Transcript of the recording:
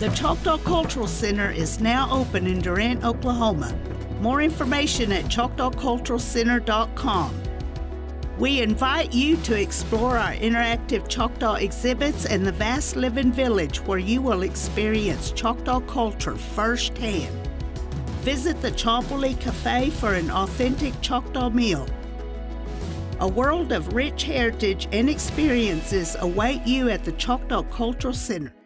The Choctaw Cultural Center is now open in Durant, Oklahoma. More information at CHOCTAWCulturalCenter.com. We invite you to explore our interactive Choctaw exhibits and the vast living village where you will experience Choctaw culture firsthand. Visit the Chombley Cafe for an authentic Choctaw meal. A world of rich heritage and experiences await you at the Choctaw Cultural Center.